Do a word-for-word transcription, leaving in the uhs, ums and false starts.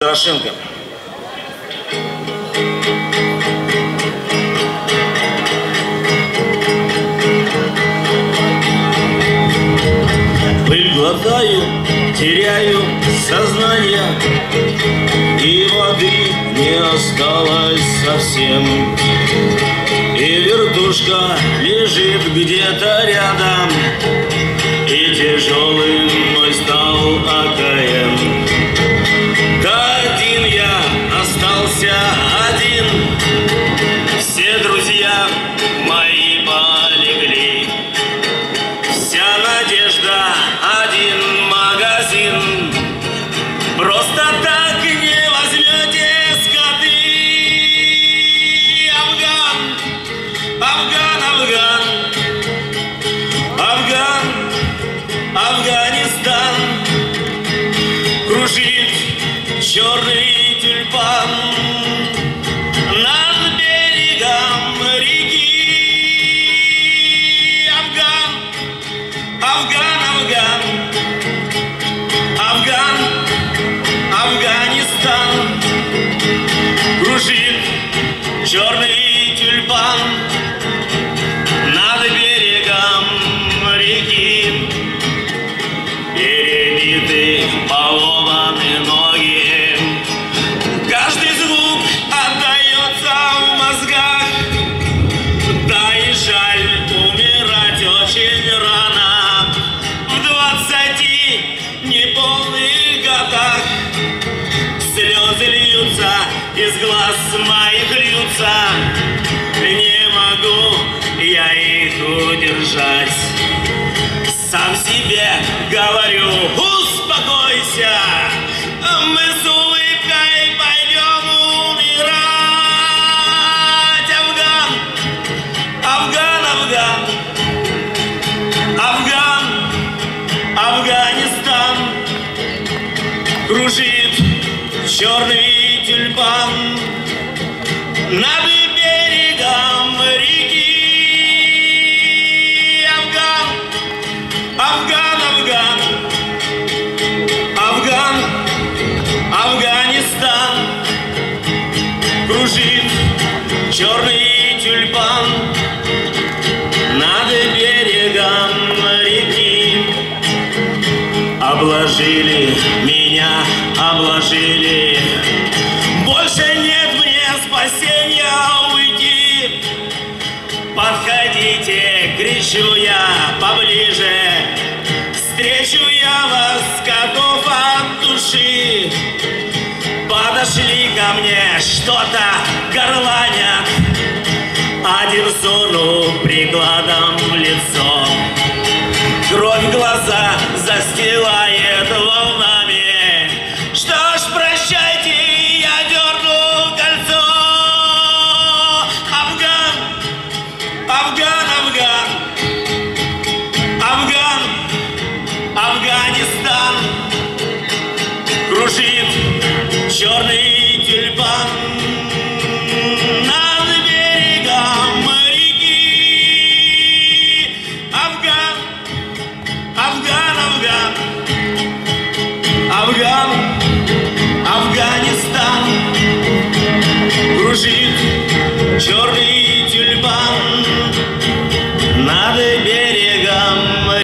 Дорошенко. Пыль глотаю, теряю сознание, и воды не осталось совсем. И вертушка лежит где-то рядом, и тяжелым мой стал АКМ. Да один я остался один, все друзья мои полегли. Вся надежда один магазин, просто так не возьмете скоты. Афган, Афган, Афган, Афган, Афганистан. Кружит черный тюльпан над берегом реки. Афган, Афган, Афган, Афган, Афганистан. Кружит черный тюльпан над берегом реки. Перебиты поломаны ноги, каждый звук отдается в мозгах. Да и жаль умирать очень рано, в двадцати неполных годах. Слезы льются, из глаз моих льются, не могу я их удержать. Сам себе говорю, успокойся, мы с улыбкой пойдем умирать. Афган, Афган, Афган, Афган, Афганистан. Кружит черный тюльпан над берегом реки. Афган, Афган, Афган, Афган, Афганистан. Кружит черный тюльпан над берегом реки. Обложили меня, обложили, больше нет мне спасения уйти. Подходите, кричу я, поближе, встречу я вас, котов от души. Подошли ко мне, что-то горланят, один сунул прикладом в лицо. Кровь в глаза застилает волнами. Что ж, прощайте, я дерну кольцо. Афган, Афган, Афган, Афган, Афганистан. Кружит черный тюльпан над берегом реки. Афган, Афган, Афган, Афган, Афганистан. Кружит черный тюльпан над берегом